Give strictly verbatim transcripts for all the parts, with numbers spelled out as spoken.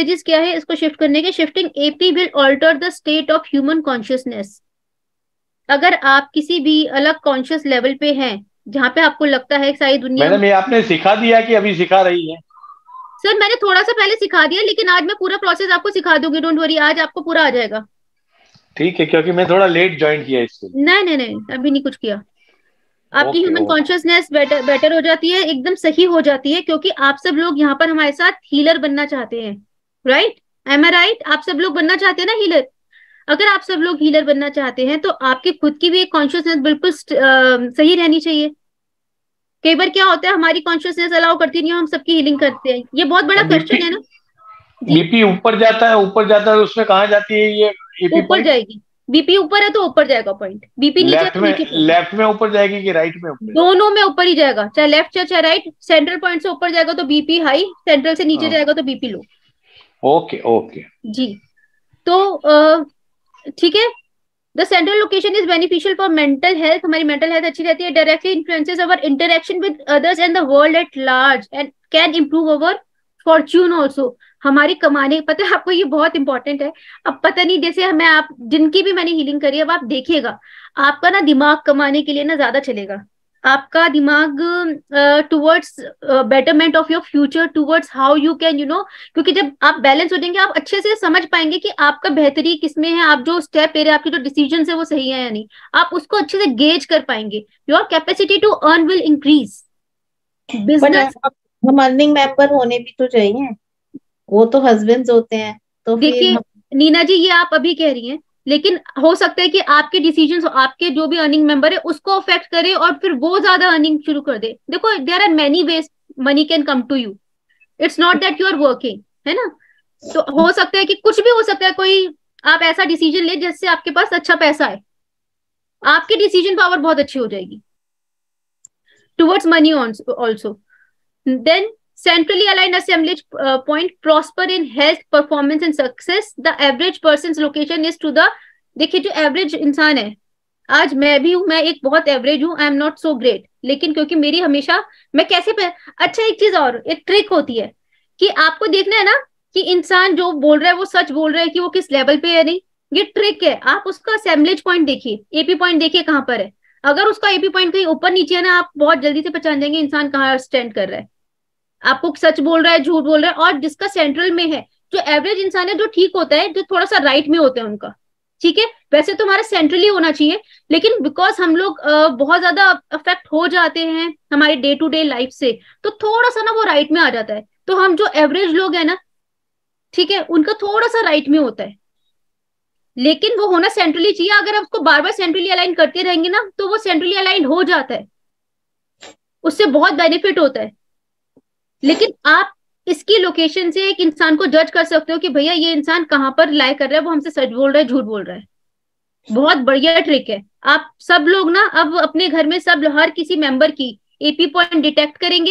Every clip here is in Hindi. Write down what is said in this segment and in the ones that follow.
एडवांटेजेस क्या है इसको शिफ्ट करने के? Shifting AP will alter the state of human consciousness. अगर आप किसी भी अलग कॉन्शियस लेवल पे हैं जहाँ पे आपको लगता है सारी दुनिया। मैडम ये आपने सिखा दिया कि अभी सिखा रही है? सर मैंने थोड़ा सा पहले सिखा दिया, लेकिन आज मैं पूरा प्रोसेस आपको सिखा दूंगी, डोंट वरी, आज आपको पूरा आ जाएगा। ठीक है, क्योंकि मैं थोड़ा लेट ज्वाइन किया इसके लिए। नहीं नहीं नहीं, अभी नहीं कुछ किया। आपकी okay human okay. Consciousness better better हो जाती है, एकदम सही हो जाती है, क्योंकि आप सब लोग यहाँ पर हमारे साथ हीलर बनना चाहते हैं। राइट? Am I right? आप सब लोग बनना चाहते हैं ना हीलर? अगर आप सब लोग हीलर बनना चाहते हैं तो आपकी खुद की भी एक कॉन्शियसनेस बिल्कुल अ, सही रहनी चाहिए। कई बार क्या होता है, हमारी कॉन्शियसनेस अलाउ करती नहीं है, हम सबकी हीलिंग करते हैं। ये बहुत बड़ा बीपी क्वेश्चन है ना। जी। बीपी ऊपर जाता है, ऊपर जाता है तो उसमें कहाँ जाती है ये एपी ऊपर पॉइंट? जाएगी। बीपी ऊपर है तो ऊपर जाएगा पॉइंट, बीपी नीचे है लेफ्ट तो में, नीचे पॉइंट। लेफ्ट में ऊपर जाएगी कि राइट में ऊपर जाएगी? दोनों में ऊपर ही जाएगा, चाहे लेफ्ट चाहे चाहे राइट। सेंट्रल पॉइंट से ऊपर जाएगा तो बीपी हाई, सेंट्रल से नीचे हाँ। जाएगा तो बीपी लो। Okay okay. जी। तो अ, ठीक है। The central location is beneficial for mental health, हमारी मेंटल हेल्थ अच्छी रहती है। Directly influences our interaction with others and the world at large and can improve our fortune also. हमारी कमाने, पता है आपको, ये बहुत इंपॉर्टेंट है। अब पता नहीं, जैसे हमें, आप जिनकी भी मैंने हीलिंग करी, अब आप देखिएगा आपका ना दिमाग कमाने के लिए ना ज्यादा चलेगा। आपका दिमाग towards betterment of your future, towards how you can you know, क्योंकि जब आप बैलेंस हो जाएंगे आप अच्छे से समझ पाएंगे कि आपका बेहतरी किसमें है, आप जो स्टेप ले रहे हैं, आपके जो डिसीजन है वो सही है या नहीं। आप उसको अच्छे से गेज कर पाएंगे। Your capacity to earn will increase. But business. हम अर्निंग मेंबर होने भी तो चाहिए, वो तो हस्बैंड्स होते हैं, तो फिर देखिए हम। नीना जी, ये आप अभी कह रही हैं, लेकिन हो सकता है कि आपके डिसीजन, आपके जो भी अर्निंग मेंबर है उसको अफेक्ट करे और फिर वो ज्यादा अर्निंग शुरू कर दे। देखो, there are many ways money can come to you. It's not that you are working, है ना? तो हो सकता है कि कुछ भी हो सकता है, कोई आप ऐसा डिसीजन ले जिससे आपके पास अच्छा पैसा है, आपकी डिसीजन पावर बहुत अच्छी हो जाएगी towards money also. Then centrally aligned assemblage uh, point prosper in health performance and success. The average person's location is to the, देखिए जो एवरेज इंसान है, आज मैं भी हूं, मैं एक बहुत एवरेज हूं, I am not so great, लेकिन क्योंकि मेरी हमेशा, मैं कैसे पे, अच्छा एक चीज और, एक ट्रिक होती है कि आपको देखना है ना कि इंसान जो बोल रहा है वो सच बोल रहा है कि वो किस लेवल पे है, नहीं। ये ट्रिक है, आप उसका असेंबलेज पॉइंट देखिए, एपी पॉइंट देखिए कहाँ पर है। अगर उसका एपी पॉइंट कहीं ऊपर नीचे है ना, आप बहुत जल्दी से पहचान जाएंगे इंसान कहाँ स्टैंड कर रहा है, आपको सच बोल रहा है झूठ बोल रहा है। और जिसका सेंट्रल में है, जो एवरेज इंसान है, जो ठीक होता है, जो थोड़ा सा राइट में होता है उनका, ठीक है, वैसे तो हमारा सेंट्रली होना चाहिए, लेकिन बिकॉज हम लोग uh, बहुत ज्यादा अफेक्ट हो जाते हैं हमारे डे टू डे लाइफ से, तो थोड़ा सा ना वो राइट में आ जाता है। तो हम जो एवरेज लोग हैं ना, ठीक है, उनका थोड़ा सा राइट में होता है, लेकिन वो होना सेंट्रली चाहिए। अगर आप उसको बार बार सेंट्रली अलाइन करते रहेंगे ना, तो वो सेंट्रली अलाइन हो जाता है, उससे बहुत बेनिफिट होता है। लेकिन आप इसकी लोकेशन से एक इंसान को जज कर सकते हो कि भैया ये इंसान कहाँ पर लाई कर रहा है, वो हमसे सच बोल रहा है झूठ बोल रहा है। बहुत बढ़िया ट्रिक है। आप सब लोग ना अब अपने घर में सब, हर किसी मेंबर की एपी पॉइंट डिटेक्ट करेंगे,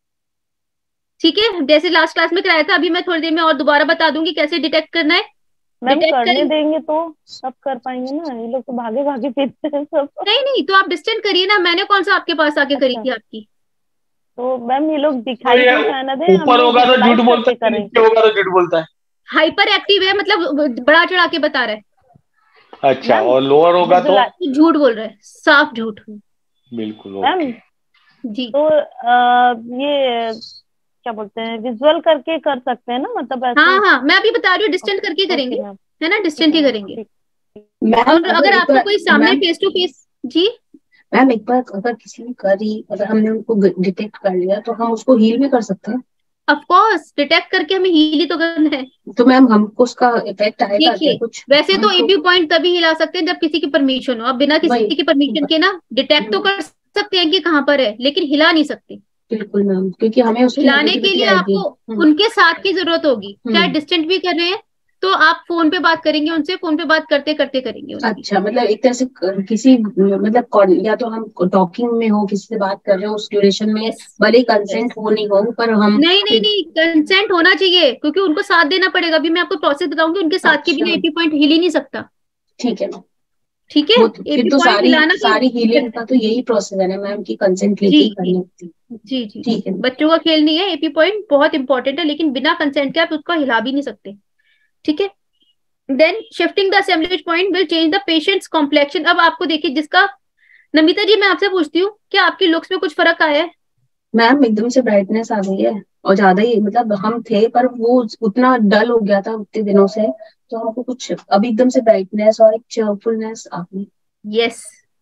ठीक है, जैसे लास्ट क्लास में कराया था। अभी मैं थोड़ी देर में और दोबारा बता दूंगी कैसे डिटेक्ट करना है। मैम डिटेक्ट करने करेंगे, देंगे तो सब कर पाएंगे ना, ये लोग तो भागे भागे फिरते हैं सब। नहीं नहीं तो आप डिस्टेंस करिए ना, मैंने कौन सा आपके पास आके करी अच्छा, थी आपकी। तो मैम ये लोग तो दिखाई ये तो जाना दे, हम ऊपर लोग होगा तो लाइव झूठ बोलता करके है, करें। नीचे होगा तो झूठ बोलता है? हाइपर एक्टिव है, मतलब बड़ा चढ़ा के बता रहा है, अच्छा, मैम और लोअर होगा तो? विजुअलाइज, झूठ बोल रहा है, साफ झूठ। बिल्कुल मैम ओके। जी तो आ, ये क्या बोलते हैं, विजुअल करके कर सकते हैं ना, मतलब हाँ ऐसे? हाँ, मैं अभी बता रही हूँ, डिस्टेंट ओके करके ओके करेंगे, मैम, है ना, ठीक डिस्टेंट है ही मैम, करेंगे। ठीक। मैम और अगर अगर एक आपको बार, कोई सामने मैम फेस टू फेस, जी, मैम एक बार अगर किसी ने करी, अगर हमने उनको डिटेक्ट कर लिया तो हम उसको हील भी कर सकते हैं? ऑफ कोर्स डिटेक्ट करके हमें हील ही तो करना है। तो मैम हमको उसका इफेक्ट आएगा क्या देखिए कुछ? वैसे तो हमको एपी पॉइंट तभी हिला सकते हैं जब किसी की परमिशन हो। अब बिना वही, किसी की परमिशन के ना डिटेक्ट तो कर सकते हैं कि कहाँ पर है, लेकिन हिला नहीं सकते। बिल्कुल मैम, क्योंकि हमें उसकी हिलाने के नेगेटिविटी लिए आएगी। आपको हम्म। उनके साथ की जरूरत होगी, चाहे हम्म। डिस्टेंट भी कर रहे हैं तो आप फोन पे बात करेंगे उनसे, फोन पे बात करते करते करेंगे उनकी। अच्छा, मतलब एक तरह से क- किसी, मतलब कॉल- या तो हम टॉकिंग में हो, किसी से बात कर रहे हो उस ड्यूरेशन में, यस भले यस। कंसेंट हो नहीं हो, पर हम नहीं नहीं फिर। नहीं, कंसेंट होना चाहिए, क्योंकि उनको साथ देना पड़ेगा। अभी मैं आपको प्रोसेस बताऊंगी, उनके साथ के अच्छा, बिना एपी पॉइंट हिल ही नहीं सकता। ठीक है मैम। ठीक है। वो तो, फिर एपी तो पॉइंट सारी हिलाना सारी कोई हीलिंग का तो यही प्रोसेस है ना मैम, की कंसेंट जी लेके ही जी करनी होती है। जी जी ठीक है। बच्चों का खेल नहीं है, एपी पॉइंट बहुत इंपॉर्टेंट है, लेकिन बिना कंसेंट के आप उसको हिला भी नहीं सकते। ठीक है। Then shifting the assemblage point will change the patient's complexion. अब आपको देखिए, जिसका, नमिता जी मैं आपसे पूछती हूँ, क्या आपकी लुक्स में कुछ फर्क आया है? मैम एकदम से ब्राइटनेस आ गई है, और ज्यादा ही, मतलब हम थे पर वो उतना डल हो गया था उतने दिनों से, तो हमको कुछ अभी एकदम से ब्राइटनेस और एक चेयरफुलनेस आ गई। यस,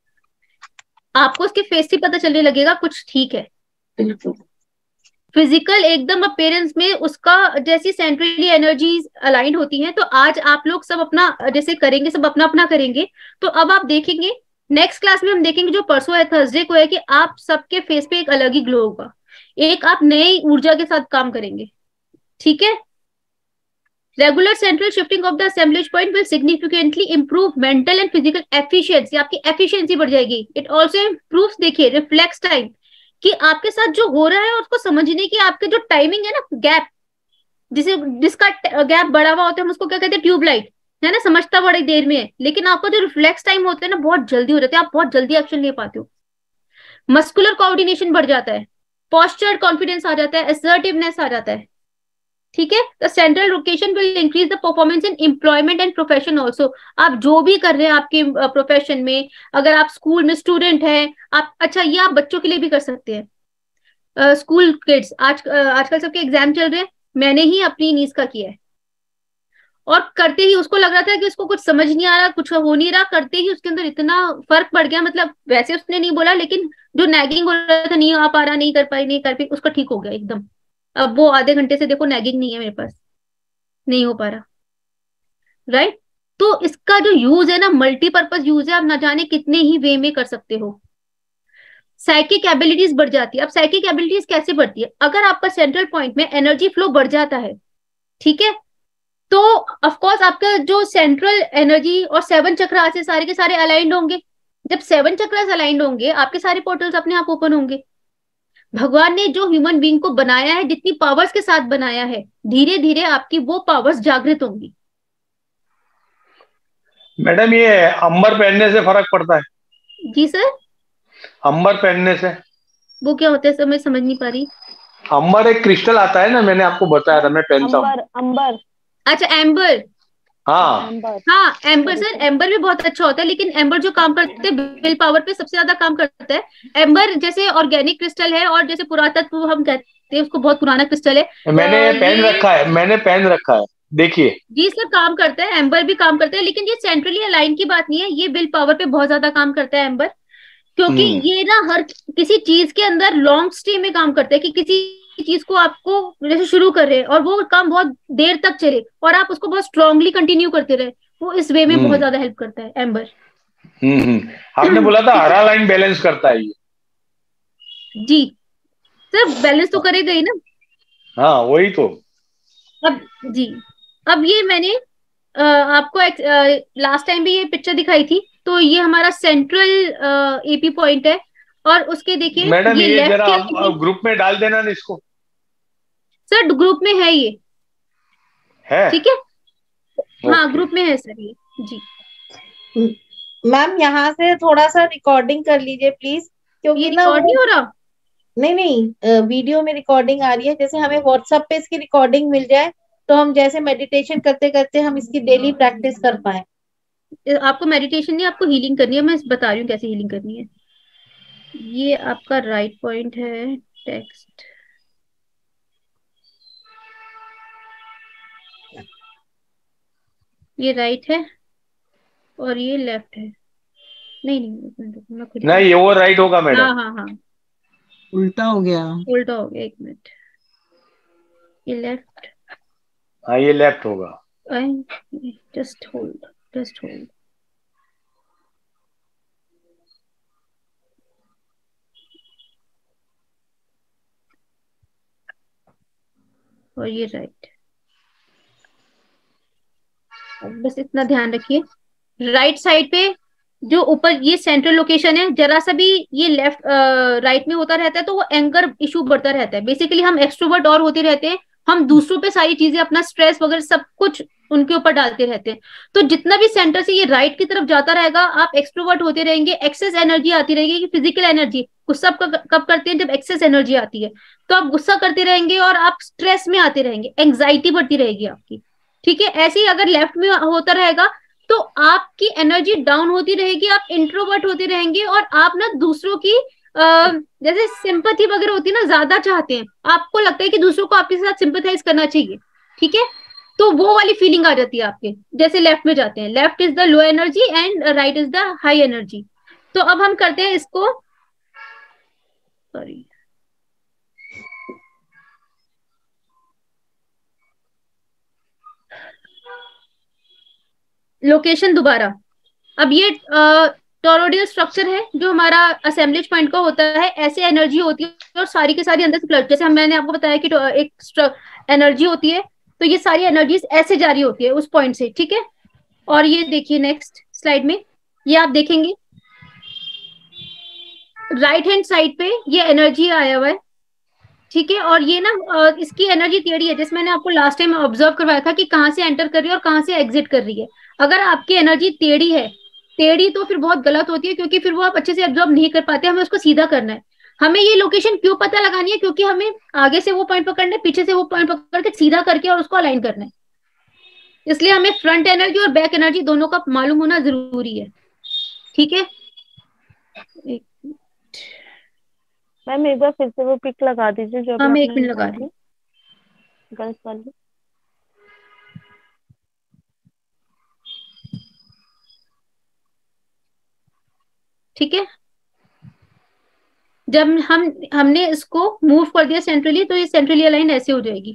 आपको उसके फेस से पता चलने लगेगा कुछ ठीक है। बिल्कुल। फिजिकल एकदम अपीयरेंस में उसका, जैसी सेंट्रली एनर्जीज अलाइंड होती हैं, तो आज आप लोग सब अपना जैसे करेंगे, सब अपना अपना करेंगे, तो अब आप देखेंगे नेक्स्ट क्लास में हम देखेंगे जो परसों है थर्सडे को है, कि आप सबके फेस पे एक अलग ही ग्लो होगा, एक आप नई ऊर्जा के साथ काम करेंगे। ठीक है। Regular central shifting of the assemblage point will significantly improve mental and physical efficiency, आपकी एफिशिएंसी बढ़ जाएगी। इट ऑल्सो इंप्रूव्स, देखिए, रिफ्लेक्स टाइम, कि आपके साथ जो हो रहा है उसको समझने की आपके जो टाइमिंग है ना, गैप, जिसे जिसका गैप बढ़ा हुआ होता है हम उसको क्या कहते हैं, ट्यूबलाइट, है ना, समझता बड़ी देर में है, लेकिन आपका जो रिफ्लेक्स टाइम होता है ना बहुत जल्दी हो जाता है, आप बहुत जल्दी एक्शन ले पाते हो। मस्कुलर कोऑर्डिनेशन बढ़ जाता है, पोस्चर कॉन्फिडेंस आ जाता है, असर्टिवनेस आ जाता है। ठीक है। The central location will increase the performance in employment and profession also. आप जो भी कर रहे हैं आपके प्रोफेशन uh, में, अगर आप स्कूल में स्टूडेंट हैं, आप, अच्छा ये आप बच्चों के लिए भी कर सकते हैं, स्कूल uh, किड्स, आज uh, आजकल सबके एग्जाम चल रहे हैं, मैंने ही अपनी नीस का किया है, और करते ही उसको लग रहा था कि उसको कुछ समझ नहीं आ रहा, कुछ हो नहीं रहा, करते ही उसके अंदर इतना फर्क पड़ गया, मतलब वैसे उसने नहीं बोला, लेकिन जो नैगिंग हो रहा था, नहीं आ पा रहा, नहीं कर पाई, नहीं कर पाई, उसका ठीक हो गया एकदम। अब वो आधे घंटे से देखो नैगिंग नहीं है मेरे पास, नहीं हो पा रहा। राइट। तो इसका जो यूज है ना, मल्टीपर्पज यूज है, आप ना जाने कितने ही वे में कर सकते हो। साइकिक एबिलिटीज बढ़ जाती है। अब साइकिक एबिलिटीज कैसे बढ़ती है, अगर आपका सेंट्रल पॉइंट में एनर्जी फ्लो बढ़ जाता है, ठीक है, तो ऑफ कोर्स आपका जो सेंट्रल एनर्जी और सेवन चक्र से सारे के सारे अलाइंड होंगे। जब सेवन चक्र अलाइंड होंगे, आपके सारे पोर्टल्स अपने आप ओपन होंगे। भगवान ने जो ह्यूमन बीइंग को बनाया है, जितनी पावर्स के साथ बनाया है, धीरे धीरे आपकी वो पावर्स जागृत होंगी। मैडम ये अंबर पहनने से फर्क पड़ता है? जी सर। अंबर पहनने से? वो क्या होता है सर, मैं समझ नहीं पा रही। अंबर एक क्रिस्टल आता है ना, मैंने आपको बताया था, मैं पहनता हूँ। अंबर, अंबर, अच्छा एम्बर। हाँ अंबर, हाँ amber sorry sir, sir. Amber भी बहुत अच्छा होता है, लेकिन एम्बर जो काम करते हैं विल पावर पे सबसे ज्यादा काम करता है। एम्बर जैसे ऑर्गेनिक क्रिस्टल है, और जैसे पुरातत्व हम कहते हैं उसको, बहुत पुराना क्रिस्टल है। मैंने अ, पहन ये रखा है, मैंने पहन रखा है, देखिए। जी सर काम करता है, एम्बर भी काम करता है, लेकिन ये सेंट्रली अलाइन की बात नहीं है, ये विल पावर पे बहुत ज्यादा काम करता है एम्बर, क्योंकि हम्म ये ना हर किसी चीज के अंदर लॉन्ग स्टे में काम करता है, कि किसी चीज को आपको जैसे शुरू कर रहे हैं और वो काम बहुत देर तक चले, और आप उसको बहुत स्ट्रांगली कंटिन्यू करते रहे, वो इस वे में बहुत हम्म ज्यादा हेल्प करता है एम्बर। हम्म हम्म। आपने बोला था ठीक है। हरा लाइन बैलेंस करता है ये? जी सर, बैलेंस तो करेगा ही ना। हाँ वही तो। अब जी, अब ये मैंने अ, आपको लास्ट टाइम भी ये पिक्चर दिखाई थी, तो ये हमारा सेंट्रल एपी पॉइंट है, और उसके देखिए मैडम ये ये लेफ्ट जरा के आप ये, ग्रुप में डाल देना ना इसको। सर ग्रुप में है ये। है? ठीक है। हाँ ओके। ग्रुप में है सर ये। जी मैम यहाँ से थोड़ा सा रिकॉर्डिंग कर लीजिए प्लीज, ये क्योंकि ना रिकॉर्ड वो, नहीं हो रहा। नहीं नहीं, वीडियो में रिकॉर्डिंग आ रही है, जैसे हमें व्हाट्सएप पे इसकी रिकॉर्डिंग मिल जाए तो हम जैसे मेडिटेशन करते करते हम इसकी डेली प्रैक्टिस कर पाए। आपको मेडिटेशन नहीं, आपको हीलिंग करनी है, मैं बता रही हूँ कैसे हीलिंग करनी है। ये आपका राइट पॉइंट है, टेक्स्ट, ये राइट है और ये लेफ्ट है। नहीं नहीं एक मिनट रुको, मैं खुद नहीं ये वो राइट होगा मैडम। हाँ हाँ हाँ, उल्टा हो गया। उल्टा हो गया, एक मिनट, ये लेफ्ट, हाँ ये लेफ्ट होगा। जस्ट होल्ड, जस्ट होल्ड, और ये राइट। बस इतना ध्यान रखिए, राइट साइड पे जो ऊपर ये सेंट्रल लोकेशन है, जरा सा भी ये लेफ्ट राइट में होता रहता है तो वो एंगर इशू बढ़ता रहता है। बेसिकली हम एक्सट्रोवर्ट और होते रहते हैं, हम दूसरों पे सारी चीजें, अपना स्ट्रेस वगैरह सब कुछ उनके ऊपर डालते रहते हैं। तो जितना भी सेंटर से ये राइट की तरफ जाता रहेगा, आप एक्सट्रोवर्ट होते रहेंगे, एक्सेस एनर्जी आती रहेगी। फिजिकल एनर्जी गुस्सा कब कब करते हैं? जब एक्सेस एनर्जी आती है। तो आप गुस्सा करते रहेंगे और आप स्ट्रेस में आते रहेंगे, एंग्जाइटी बढ़ती रहेगी आपकी। ठीक है, ऐसे ही अगर लेफ्ट में होता रहेगा तो आपकी एनर्जी डाउन होती रहेगी, आप इंट्रोवर्ट होते रहेंगे और आप ना दूसरों की आ, जैसे सिंपैथी वगैरह होती है ना, ज्यादा चाहते हैं। आपको लगता है कि दूसरों को आपके साथ सिंपैथाइज करना चाहिए। ठीक है, तो वो वाली फीलिंग आ जाती है आपके, जैसे लेफ्ट में जाते हैं। Left is the low energy and right is the high energy. तो अब हम करते हैं इसको, सॉरी, लोकेशन दोबारा। अब ये टोरोडियल स्ट्रक्चर है जो हमारा असेंबलेज पॉइंट का होता है। ऐसे एनर्जी होती है और सारी की सारी अंदर से फ्लड, जैसे हम मैंने आपको बताया कि एक एनर्जी होती है, तो ये सारी एनर्जीज ऐसे जारी होती है उस पॉइंट से। ठीक है, और ये देखिए नेक्स्ट स्लाइड में, ये आप देखेंगे राइट हैंड साइड पे ये एनर्जी आया हुआ है। ठीक है, और ये ना इसकी एनर्जी टेढ़ी है, जैसे मैंने आपको लास्ट टाइम ऑब्जर्व करवाया था कि कहाँ से एंटर कर रही है और कहाँ से एग्जिट कर रही है। अगर आपकी एनर्जी टेढ़ी है, टेढ़ी तो फिर बहुत गलत होती है, क्योंकि फिर वो आप अच्छे से एब्जॉर्ब नहीं कर पाते। हमें उसको सीधा करना है। हमें ये लोकेशन क्यों पता लगानी है? क्योंकि हमें आगे से वो पॉइंट पकड़ना है, पीछे से वो पॉइंट पकड़ के सीधा करके और उसको अलाइन करना है। इसलिए हमें फ्रंट एनर्जी और बैक एनर्जी दोनों का मालूम होना जरूरी है। ठीक है, मैम एक बार फिर से वो पिक लगा दीजिए जो हाँ मैं एक आपने मिनट लगा निकाली रही थी, गर्ल्स वाली। ठीक है, जब हम हमने इसको मूव कर दिया सेंट्रली, तो ये सेंट्रली अलाइन ऐसे हो जाएगी।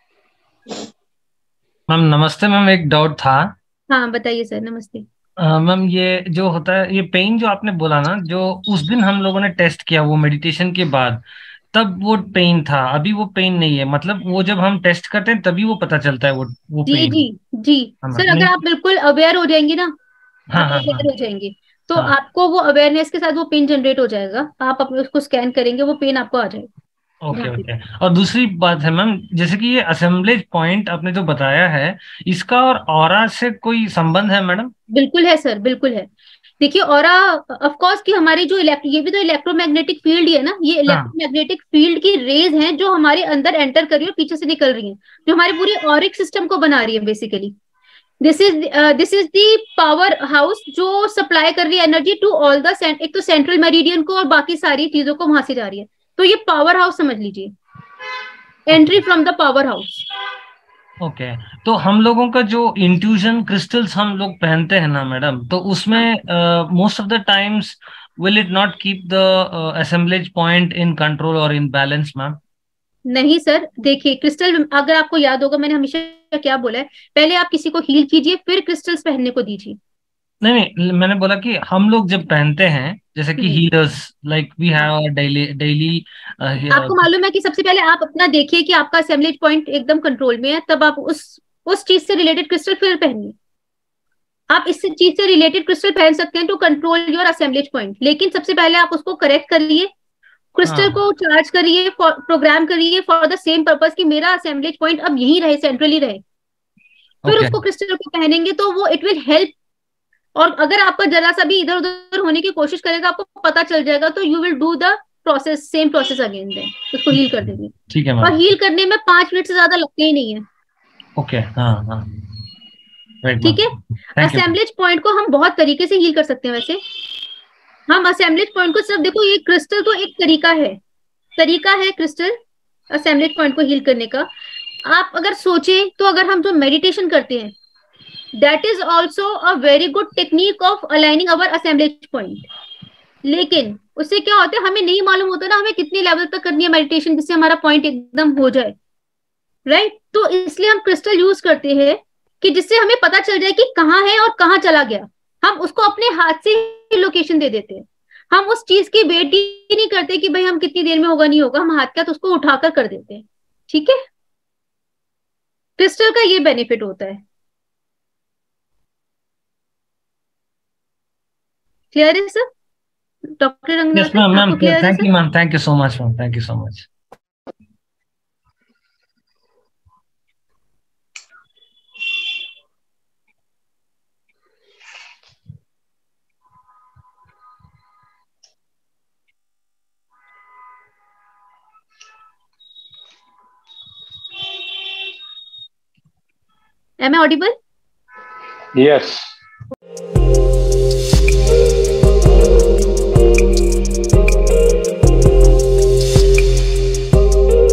मैम नमस्ते मैम, एक डाउट था। हाँ बताइए सर, नमस्ते। अ, मैम ये जो होता है, ये पेन जो आपने बोला ना, जो उस दिन हम लोगों ने टेस्ट किया वो मेडिटेशन के बाद, तब वो पेन था, अभी वो पेन नहीं है। मतलब वो जब हम टेस्ट करते हैं तभी वो पता चलता है वो वो जी पेन। जी जी हाँ सर, मैम, अगर नहीं। आप बिल्कुल अवेयर हो जाएंगे ना, हाँ आप हाँ हाँ अवेयर हो जाएंगे तो हाँ। आपको वो अवेयरनेस के साथ वो पेन जनरेट हो जाएगा। आप अपने उसको स्कैन करेंगे, वो पेन आपको आ जाएगा ओके यहाँ पे। ओके। और दूसरी बात है मैम, जैसे कि ये असेंबलेज पॉइंट आपने जो बताया है, इसका और ऑरा से कोई संबंध है मैडम? बिल्कुल है सर, बिल्कुल है। देखिए ऑरा, ऑफ कोर्स कि हमारी जो इलेक्ट्रो ये भी तो इलेक्ट्रोमैग्नेटिक फील्ड ही है ना। ये हाँ। इलेक्ट्रोमैग्नेटिक फील्ड की रेज हैं जो हमारे अंदर एंटर कर रही है और पीछे से निकल रही हैं, जो हमारे पूरे ऑरिक सिस्टम को बना रही है basically. This is this is the power house जो सप्लाई कर रही है एनर्जी टू ऑल द, एक तो सेंट्रल मेरिडियन को और बाकी सारी चीजों को वहां से जा रही है। तो ये पावर हाउस समझ लीजिए, entry from the power house. Okay. तो हम लोगों का जो इंट्यूजन क्रिस्टल्स हम लोग पहनते हैं ना मैडम, तो उसमें most of the times will it not keep the assemblage point in control और इन बैलेंस मैम? नहीं सर, देखिए क्रिस्टल, अगर आपको याद होगा मैंने हमेशा क्या बोला है, पहले आप किसी को हील कीजिए फिर क्रिस्टल्स पहनने को दीजिए। नहीं नहीं, मैंने बोला कि हम लोग जब पहनते हैं, जैसे कि hmm. Healers, like we have daily daily. आपको मालूम है कि सबसे पहले आप अपना देखिए कि आपका असेंबलेज पॉइंट एकदम कंट्रोल में है, तब आप उस उस चीज से रिलेटेड क्रिस्टल फिर पहनिए। आप इस चीज से रिलेटेड क्रिस्टल पहन सकते हैं to control your assemblage point, लेकिन सबसे पहले आप उसको करेक्ट करिए, क्रिस्टल हाँ। को चार्ज करिए, प्रोग्राम करिए फॉर द सेम पर्पस कि मेरा असेंबलेज पॉइंट अब यहीं रहे, सेंट्रली रहे। फिर ओके। उसको क्रिस्टल को पहनेंगे तो वो इट विल हेल्प। और अगर आपका जरा सा भी इधर उधर होने की कोशिश करेगा, आपको पता चल जाएगा, तो you will do the process, same process again, then उसको हील कर देंगे। ठीक है और मैम। हील करने में पांच मिनट से ज्यादा लगते ही नहीं है। ओके। हाँ हाँ। Right ma'am. ठीक है, थैंक यू। असेंबलेज पॉइंट को हम बहुत तरीके से हील कर सकते हैं। वैसे हम असेंबलेज पॉइंट को सिर्फ देखो, ये क्रिस्टल तो एक तरीका है, तरीका है क्रिस्टल असेंबलेज पॉइंट को हील करने का। आप अगर सोचें तो अगर हम जो मेडिटेशन करते हैं, that is also a very good technique of aligning our assemblage point. लेकिन उससे क्या होता है, हमें नहीं मालूम होता ना हमें कितनी लेवल तक करनी है मेडिटेशन जिससे हमारा पॉइंट एकदम हो जाए, राइट right? तो इसलिए हम क्रिस्टल यूज करते हैं कि जिससे हमें पता चल जाए कि कहाँ है और कहाँ चला गया। हम उसको अपने हाथ से ही लोकेशन दे देते हैं। हम उस चीज की वेट ही नहीं करते कि भाई हम कितनी देर में होगा नहीं होगा, हम हाथ का तो उसको उठाकर कर देते हैं। ठीक है, क्रिस्टल का ये बेनिफिट होता है। क्लियर है sir? Doctor yes Ranganathan ma'am. Ma'am आपको क्लियर है thank sir? You ma'am, thank you so much ma'am, thank you so much. Am I audible? Yes.